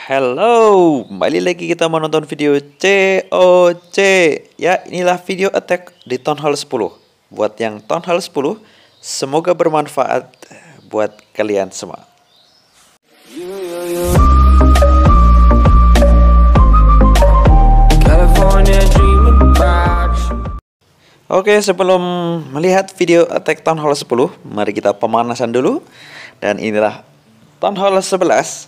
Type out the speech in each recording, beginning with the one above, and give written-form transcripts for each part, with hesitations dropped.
Halo, kembali lagi kita menonton video COC. Ya, inilah video attack di Town Hall 10. Buat yang Town Hall 10, semoga bermanfaat buat kalian semua. Oke, sebelum melihat video attack Town Hall 10, mari kita pemanasan dulu. Dan inilah Town Hall 11.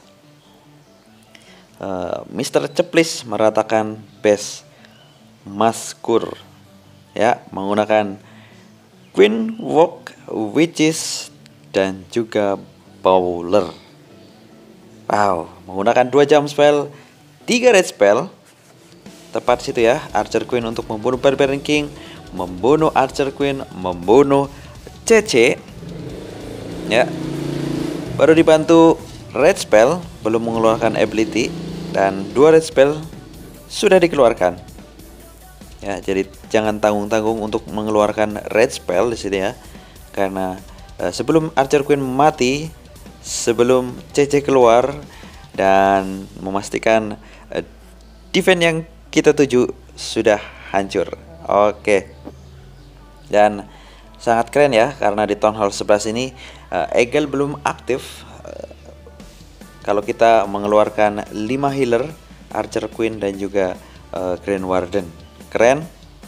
Mr. Ceplis meratakan base Maskur, ya, menggunakan Queen Walk, Witches, dan juga Bowler. Wow, menggunakan 2 jump spell, 3 red spell. Tepat situ ya, Archer Queen untuk membunuh Barbarian King, membunuh Archer Queen, membunuh CC. Ya, baru dibantu red spell, belum mengeluarkan ability, dan 2 red spell sudah dikeluarkan. Ya, jadi jangan tanggung-tanggung untuk mengeluarkan red spell di sini ya, karena sebelum Archer Queen mati, sebelum CC keluar, dan memastikan defense yang kita tuju sudah hancur. Oke. Dan sangat keren ya, karena di Town Hall 11 ini Eagle belum aktif. Kalau kita mengeluarkan 5 healer, Archer Queen dan juga Grand Warden. Keren.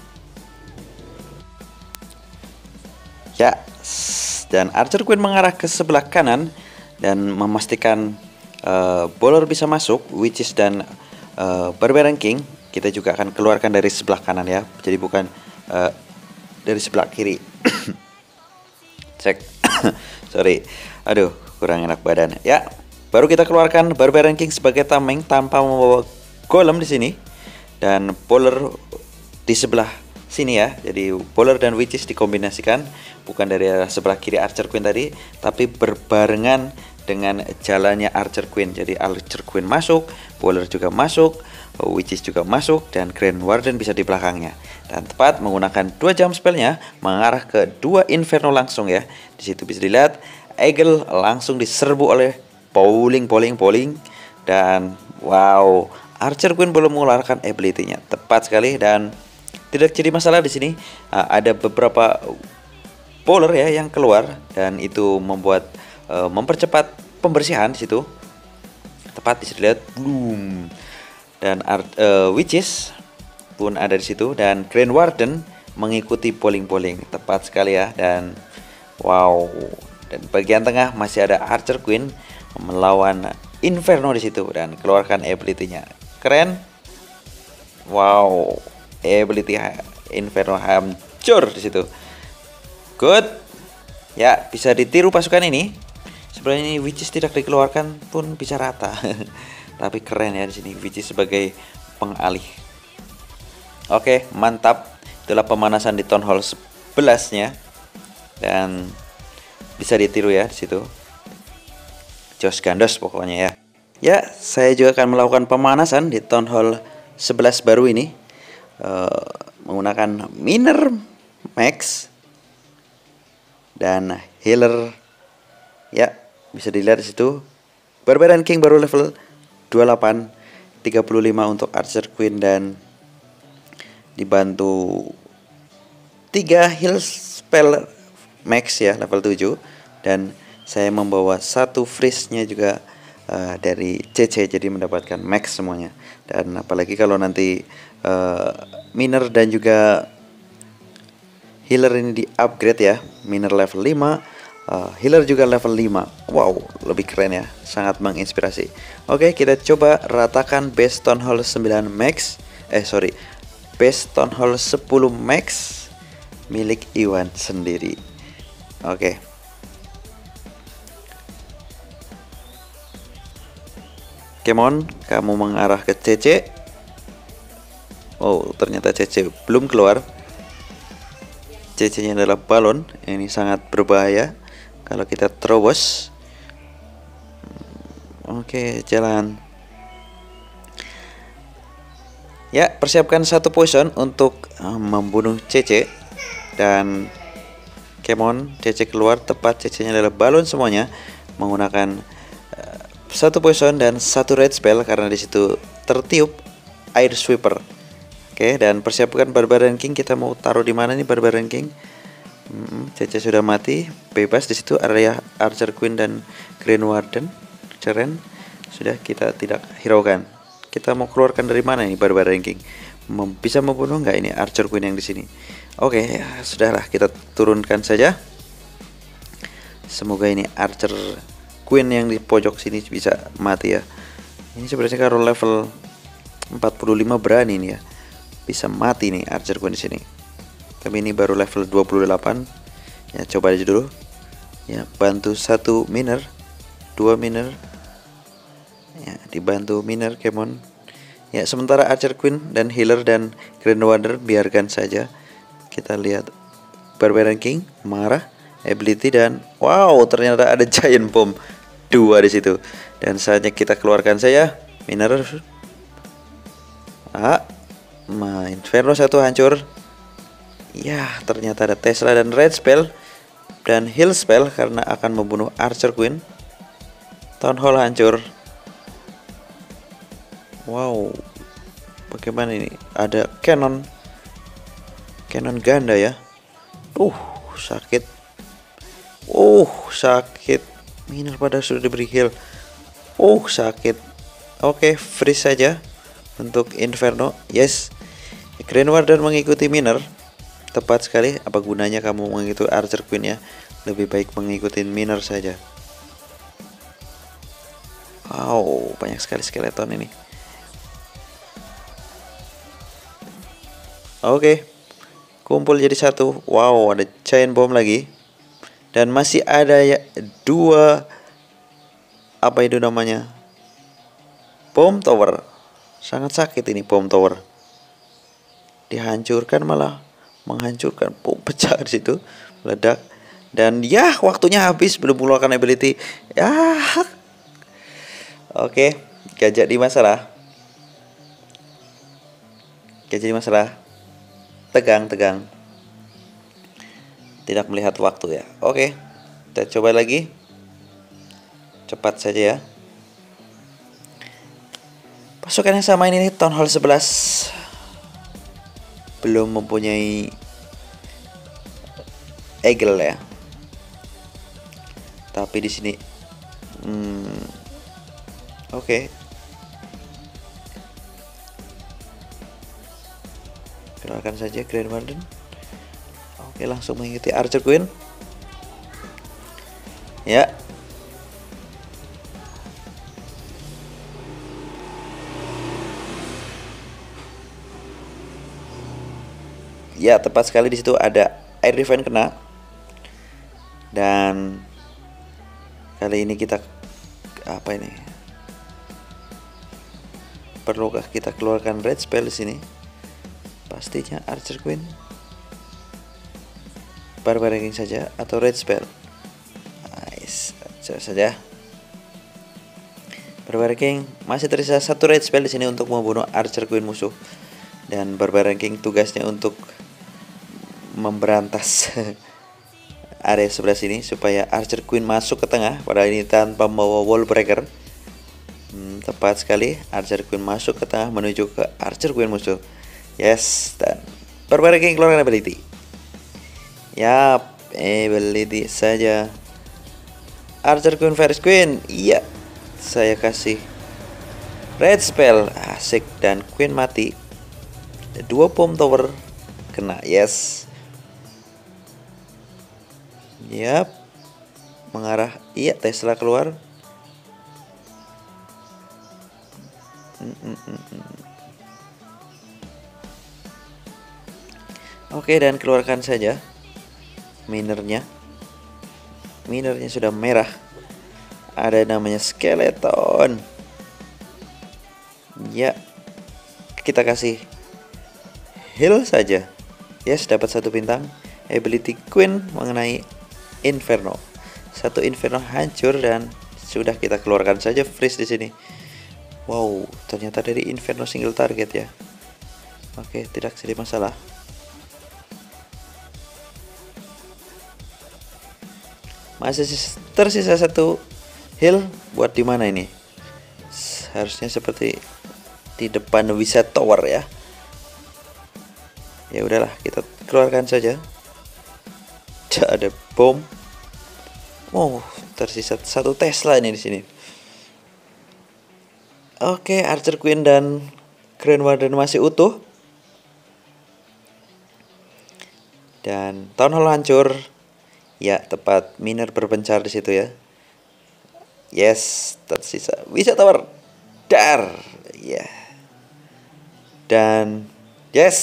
Ya, dan Archer Queen mengarah ke sebelah kanan dan memastikan Bowler bisa masuk, Witches dan Barbarian King. Kita juga akan keluarkan dari sebelah kanan ya, jadi bukan dari sebelah kiri. Cek. Sorry. Aduh, kurang enak badan. Ya, baru kita keluarkan Barbarian King sebagai tameng tanpa membawa golem di sini, dan Bowler di sebelah sini ya. Jadi Bowler dan Witches dikombinasikan, bukan dari sebelah kiri Archer Queen tadi, tapi berbarengan dengan jalannya Archer Queen. Jadi Archer Queen masuk, Bowler juga masuk, Witches juga masuk, dan Grand Warden bisa di belakangnya. Dan tepat menggunakan 2 jump spellnya mengarah ke 2 Inferno langsung ya. Di situ bisa dilihat Eagle langsung diserbu oleh Bowling, dan wow, Archer Queen belum mengeluarkan ability-nya. Tepat sekali, dan tidak jadi masalah di sini. Ada beberapa Bowler ya yang keluar, dan itu membuat mempercepat pembersihan di situ. Tepat bisa dilihat, boom. Dan Witches pun ada di situ, dan Grand Warden mengikuti Bowling. Tepat sekali ya, dan wow. Dan bagian tengah masih ada Archer Queen melawan Inferno di situ, dan keluarkan ability-nya. Keren. Wow, ability Inferno hancur di situ. Good. Ya, bisa ditiru pasukan ini. Sebenarnya ini Witches tidak dikeluarkan pun bisa rata. Tapi keren ya di sini Witches sebagai pengalih. Oke, mantap. Itulah pemanasan di Town Hall 11-nya. Dan bisa ditiru ya di situ. Jos gandos pokoknya ya. Ya, saya juga akan melakukan pemanasan di Town Hall 11 baru ini menggunakan Miner Max dan Healer. Ya, bisa dilihat di situ. Barbarian King baru level 28, 35 untuk Archer Queen, dan dibantu 3 heal spell max ya, level 7, dan saya membawa 1 freeze-nya juga dari CC, jadi mendapatkan max semuanya. Dan apalagi kalau nanti Miner dan juga healer ini di upgrade ya, Miner level 5, healer juga level 5. Wow, lebih keren ya, sangat menginspirasi. Oke, kita coba ratakan base Town Hall 9 max. Base Town Hall 10 max milik Iwan sendiri. Oke. Kemon, kamu mengarah ke CC. Oh, ternyata CC belum keluar. CC-nya adalah balon. Ini sangat berbahaya kalau kita terobos. Oke, jalan. Ya, persiapkan 1 poison untuk membunuh CC. Dan Kemon, CC keluar. Tepat, CC-nya adalah balon semuanya, menggunakan satu poison dan satu red spell karena di situ tertiup air sweeper. Oke, dan persiapkan Barbarian King. Kita mau taruh di mana nih Barbarian King? Caca sudah mati, bebas di situ area Archer Queen dan Green Warden. Ceren sudah kita tidak hiraukan. Kita mau keluarkan dari mana ini Barbarian King? Bisa membunuh nggak ini Archer Queen yang di sini? Oke, ya, sudahlah kita turunkan saja. Semoga ini Archer Queen yang di pojok sini bisa mati ya. Ini sebenarnya kalau level 45 berani nih ya. Bisa mati nih Archer Queen di sini. Tapi ini baru level 28. Ya, coba aja dulu. Ya, bantu 1 miner, 2 miner. Ya, dibantu miner Kemon. Ya, sementara Archer Queen dan healer dan Grand Warder biarkan saja. Kita lihat Barbarian King marah, ability dan wow, ternyata ada Giant Bomb 2 di situ. Dan saatnya kita keluarkan saja miner. Inferno 1 hancur. Ya, ternyata ada Tesla dan Red Spell dan Heal Spell karena akan membunuh Archer Queen. Town Hall hancur. Wow, bagaimana ini? Ada Cannon ganda ya. Sakit. Sakit. Miner pada sudah diberi heal. Sakit. Oke, freeze saja untuk Inferno. Yes. Grand Warden mengikuti miner. Tepat sekali. Apa gunanya kamu mengikuti Archer Queen ya? Lebih baik mengikuti miner saja. Wow, banyak sekali skeleton ini. Oke, kumpul jadi satu. Wow, ada Giant Bomb lagi. Dan masih ada ya 2 apa itu namanya? Bomb Tower. Sangat sakit ini Bomb Tower. Dihancurkan malah menghancurkan. Pecah di situ, meledak. Dan ya, waktunya habis belum mengeluarkan ability. Ya. Oke, gajah di masalah. Tegang. Tidak melihat waktu ya. Oke, kita coba lagi. Cepat saja ya. Pasukan yang sama ini Town Hall 11 belum mempunyai Eagle ya. Tapi di sini oke. Keluarkan saja Grand Warden. Oke, langsung mengikuti Archer Queen. Ya. Ya, tepat sekali di situ ada Air Divine kena. Dan kali ini kita apa ini? Perlukah kita keluarkan Red Spell di sini? Pastinya Archer Queen, Barbarian King saja atau Red Spell. Nice, coba saja. Barbarian King masih tersisa 1 Red Spell di sini untuk membunuh Archer Queen musuh. Dan Barbarian King tugasnya untuk memberantas area sebelah sini supaya Archer Queen masuk ke tengah. Padahal ini tanpa membawa wall breaker. Tepat sekali, Archer Queen masuk ke tengah menuju ke Archer Queen musuh. Yes, dan Barbarian King keluarkan ability. Yap, ability saja. Archer Queen versus Queen. Iya, saya kasih Red Spell. Asik, dan Queen mati. 2 Bomb Tower kena. Yes. Yap, mengarah. Iya, Tesla keluar. Oke, dan keluarkan saja minernya. Minernya sudah merah. Ada namanya skeleton. Ya, kita kasih heal saja. Yes, dapat 1 bintang. Ability Queen mengenai Inferno. 1 Inferno hancur dan sudah kita keluarkan saja freeze di sini. Wow, ternyata dari Inferno single target ya. Oke, tidak jadi masalah. Masih tersisa 1 heal buat di mana ini? Harusnya seperti di depan Wizard Tower ya. Ya udahlah, kita keluarkan saja. Tidak ada bom. Oh, tersisa satu Tesla ini di sini. Oke, Archer Queen dan Grand Warden masih utuh. Dan Town Hall hancur. Ya, tepat miner berpencar di situ ya. Yes, tersisa Wizard Tower. Dar. Ya. Dan yes.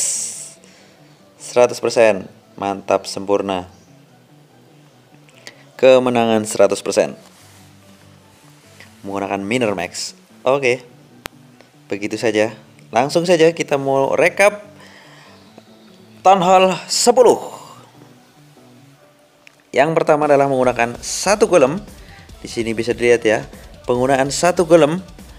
100%. Mantap, sempurna. Kemenangan 100%. Menggunakan miner max. Oke. Begitu saja. Langsung saja kita mau rekap Town Hall 10. Yang pertama adalah menggunakan satu golem. Di sini bisa dilihat ya, penggunaan satu golem.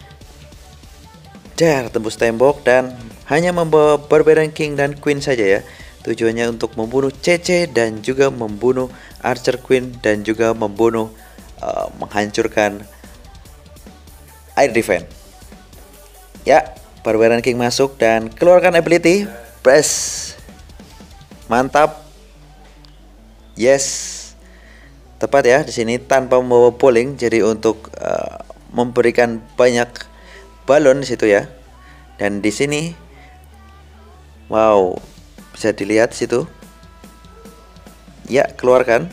Tembus tembok dan hanya membawa Barbarian King dan Queen saja ya. Tujuannya untuk membunuh CC dan juga membunuh Archer Queen dan juga membunuh menghancurkan air defense. Ya, Barbarian King masuk dan keluarkan ability press. Mantap. Yes. Tepat ya di sini tanpa membawa bowling, jadi untuk memberikan banyak balon di situ ya. Dan di sini wow, bisa dilihat di situ. Ya, keluarkan.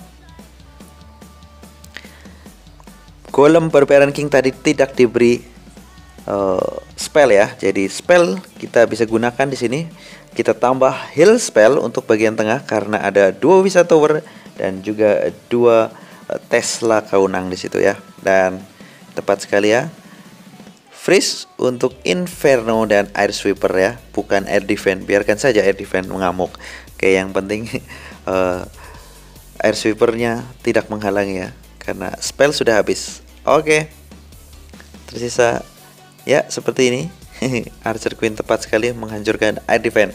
Golem Barbarian King tadi tidak diberi spell ya. Jadi spell kita bisa gunakan di sini. Kita tambah heal spell untuk bagian tengah karena ada 2 Wizard Tower dan juga 2 Tesla kaunang di situ ya. Dan tepat sekali ya. Freeze untuk Inferno dan Air Sweeper ya, bukan Air Defense. Biarkan saja Air Defense mengamuk. Oke, yang penting Air Sweepernya tidak menghalangi ya, karena spell sudah habis. Oke. Tersisa ya seperti ini. Archer Queen tepat sekali menghancurkan Air Defense.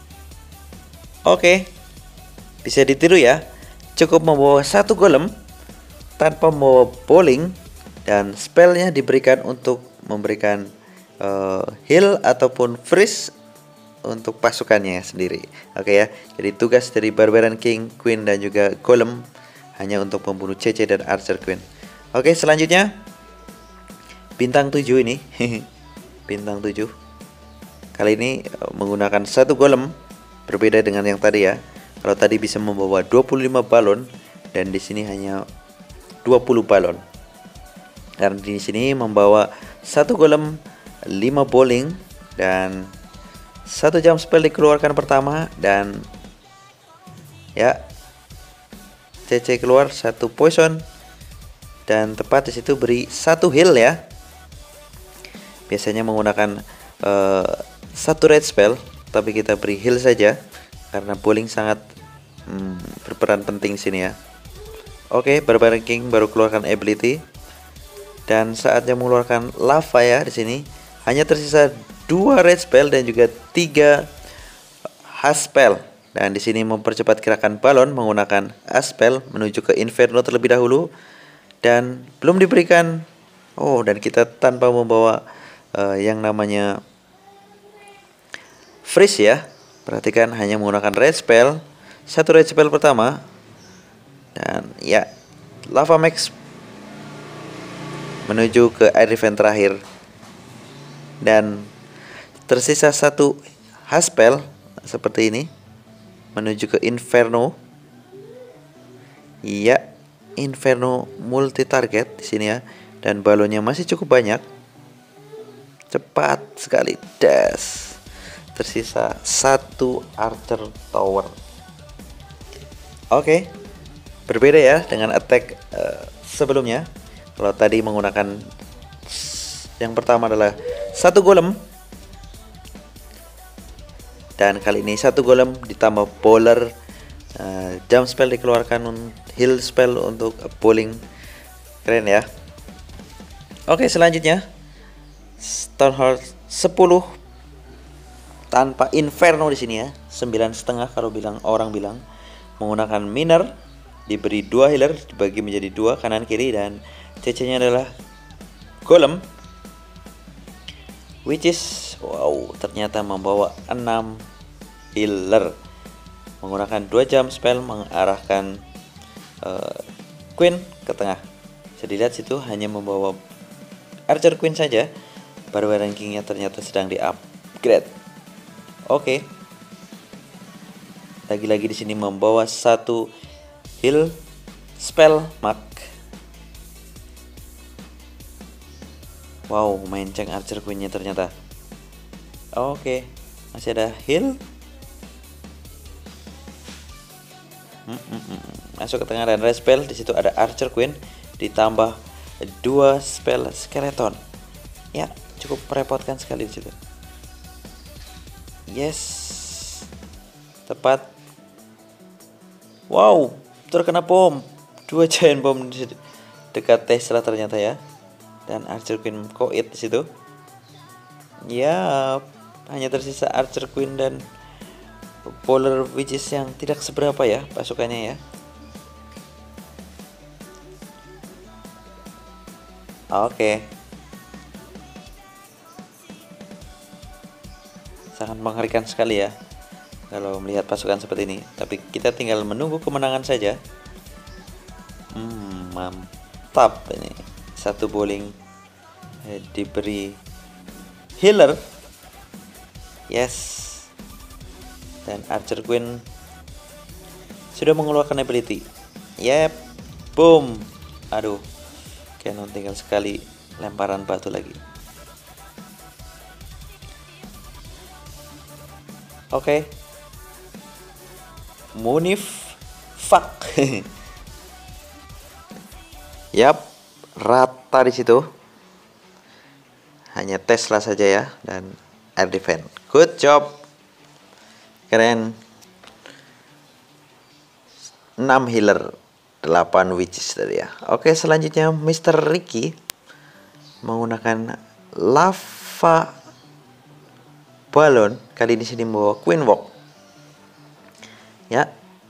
Oke. Bisa ditiru ya. Cukup membawa satu golem tanpa membawa bowling dan spellnya diberikan untuk memberikan heal ataupun freeze untuk pasukannya sendiri. Oke ya. Jadi tugas dari Barbarian King, Queen dan juga golem hanya untuk membunuh CC dan Archer Queen. Oke, selanjutnya bintang 7 ini. Bintang 7. Kali ini menggunakan satu golem, berbeda dengan yang tadi ya. Kalau tadi bisa membawa 25 balon dan di sini hanya 20 balon. Dan di sini membawa satu golem, 5 bowling dan 1 jam spell dikeluarkan pertama dan ya CC keluar 1 poison dan tepat di situ beri 1 heal ya. Biasanya menggunakan 1 red spell, tapi kita beri heal saja karena bowling sangat berperan penting sini ya. Oke, Barbarian King baru keluarkan ability dan saatnya mengeluarkan lava ya di sini. Hanya tersisa 2 red spell dan juga 3 has spell. Dan di sini mempercepat gerakan balon menggunakan has spell menuju ke Inferno terlebih dahulu dan belum diberikan. Oh, dan kita tanpa membawa yang namanya freeze ya. Perhatikan hanya menggunakan red spell, 1 red spell pertama dan ya lava max menuju ke air defense terakhir dan tersisa 1 has spell seperti ini menuju ke Inferno. Ya, Inferno multi target di sini ya dan balonnya masih cukup banyak. Cepat sekali dash. Tersisa 1 Archer Tower. Oke. Berbeda ya dengan attack sebelumnya. Kalau tadi menggunakan yang pertama adalah 1 golem. Dan kali ini 1 golem ditambah bowler, jump spell dikeluarkan, heal spell untuk bowling. Keren ya. Oke, selanjutnya Town Hall 10 tanpa Inferno di sini ya, 9,5 kalau orang bilang. Menggunakan miner, diberi 2 healer, dibagi menjadi 2 kanan kiri dan CC-nya adalah Golem, which is wow, ternyata membawa 6 healer. Menggunakan 2 jam spell mengarahkan Queen ke tengah. Bisa dilihat situ hanya membawa Archer Queen saja. Barbarian King-nya ternyata sedang di-upgrade. Oke. Lagi-lagi di sini membawa 1 heal spell mark. Wow, main ceng Archer Queen-nya ternyata. Oke, masih ada heal. Masuk ke tengah dan red spell. Di situ ada Archer Queen ditambah 2 spell skeleton. Ya, cukup merepotkan sekali di situ. Yes, tepat. Wow, terkena bom. 2 giant bom di dekat Tesla ternyata ya. Dan Archer Queen koit di situ. Ya, hanya tersisa Archer Queen dan Polar Witches yang tidak seberapa ya pasukannya ya. Oke. Sangat mengerikan sekali ya kalau melihat pasukan seperti ini. Tapi kita tinggal menunggu kemenangan saja. Mantap ini. 1 bowling diberi healer. Yes. Dan Archer Queen sudah mengeluarkan ability. Yep. Boom. Aduh. Cannon tinggal sekali lemparan batu lagi. Oke. Munif fuck. Yap, rata di situ. Hanya Tesla saja ya dan air defense. Good job. Keren. 6 healer, 8 witches tadi ya. Oke, selanjutnya Mr. Ricky menggunakan lava balon. Kali ini sini membawa Queen Walk. Ya.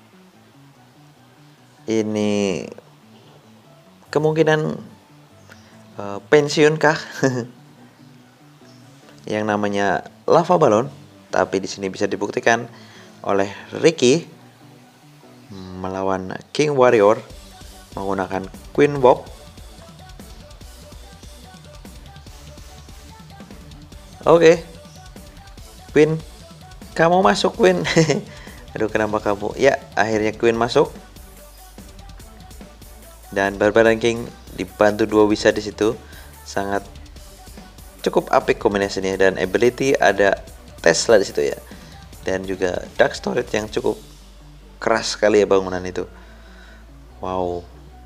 Ini kemungkinan pensiun kah? Yang namanya lava balon, tapi di sini bisa dibuktikan oleh Ricky melawan King Warrior menggunakan Queen Walk. Oke. Queen, kamu masuk Queen. Aduh, kenapa kamu? Ya, akhirnya Queen masuk. Dan Barbarian King dibantu 2 wizard di situ. Sangat cukup apik kombinasinya, dan ability ada Tesla di situ ya. Dan juga Dark Storage yang cukup keras sekali ya bangunan itu. Wow.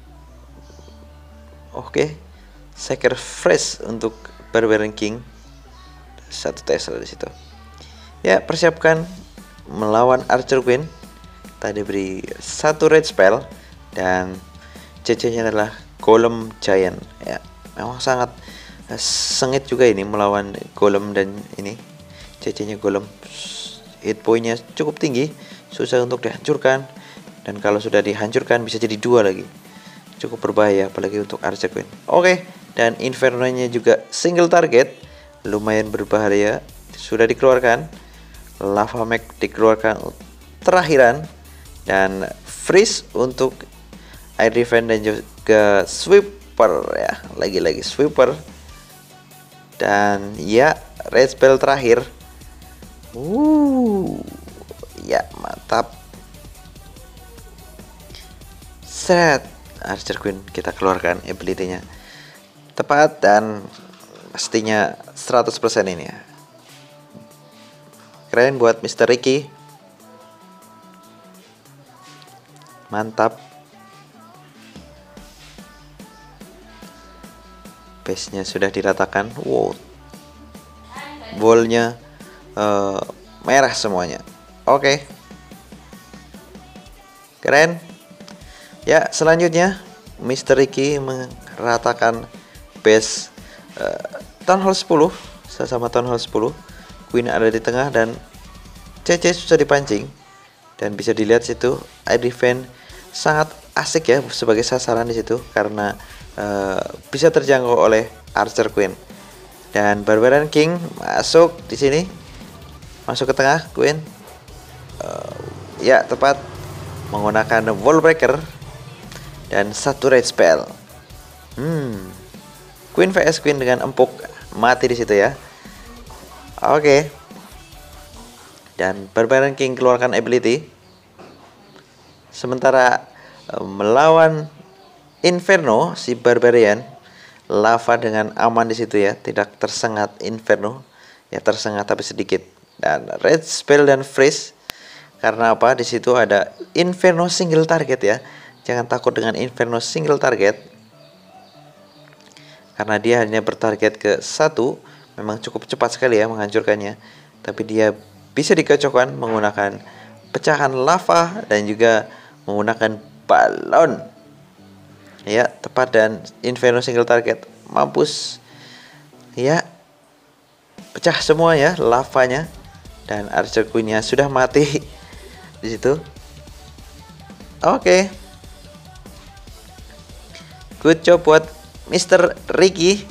Oke. Sacrifice untuk Barbarian King. 1 Tesla di situ. Ya, persiapkan melawan Archer Queen. Tadi beri 1 red spell dan CC-nya adalah Golem Giant ya. Memang sangat sengit juga ini melawan Golem, dan ini CC-nya Golem. Hit point-nya cukup tinggi, susah untuk dihancurkan, dan kalau sudah dihancurkan bisa jadi 2 lagi. Cukup berbahaya apalagi untuk Archer Queen. Oke, dan Inferno-nya juga single target, lumayan berbahaya. Sudah dikeluarkan. Lava Mag dikeluarkan terakhiran, dan freeze untuk air defense dan juga sweeper ya, lagi-lagi sweeper. Dan ya, red spell terakhir. Ya, mantap. Set Archer Queen kita keluarkan ability-nya tepat dan pastinya 100% ini ya. Keren buat Mr. Ricky. Mantap. Base-nya sudah diratakan. Wow. Ball-nya merah semuanya. Oke. Keren. Ya, selanjutnya Mr. Ricky meratakan base Town Hall 10 sama Town Hall 10. Queen ada di tengah dan CC susah dipancing, dan bisa dilihat situ air defense sangat asik ya sebagai sasaran di situ karena bisa terjangkau oleh Archer Queen. Dan Barbarian King masuk di sini, masuk ke tengah Queen. Ya tepat, menggunakan Wall Breaker dan satu Rage Spell. Queen vs Queen dengan empuk, mati di situ ya. Oke. Dan Barbarian King keluarkan ability. Sementara melawan Inferno, si Barbarian lava dengan aman di situ ya, tidak tersengat Inferno. Ya tersengat tapi sedikit. Dan Red Spell dan Freeze. Karena apa? Di situ ada Inferno single target ya. Jangan takut dengan Inferno single target. Karena dia hanya bertarget ke satu. Memang cukup cepat sekali ya menghancurkannya. Tapi dia bisa dikocokkan menggunakan pecahan lava dan juga menggunakan balon. Ya, tepat, dan Inferno single target mampus. Ya, pecah semua ya lavanya. Dan Archer Queen-nya sudah mati di situ. Oke. Good job buat Mr. Ricky.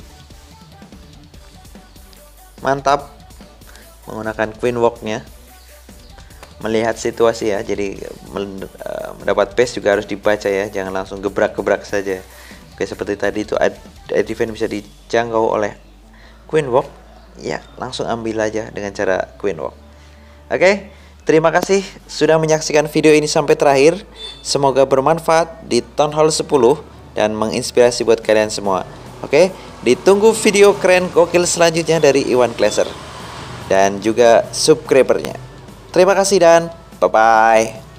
Mantap menggunakan Queen Walk-nya. Melihat situasi ya, jadi mendapat base juga harus dibaca ya, jangan langsung gebrak-gebrak saja. Oke, seperti tadi itu defense bisa dijangkau oleh Queen Walk, ya langsung ambil aja dengan cara Queen Walk. Oke, terima kasih sudah menyaksikan video ini sampai terakhir. Semoga bermanfaat di Town Hall 10 dan menginspirasi buat kalian semua. Oke, ditunggu video keren gokil selanjutnya dari Iwan Glaser dan juga subscribernya. Terima kasih dan bye-bye.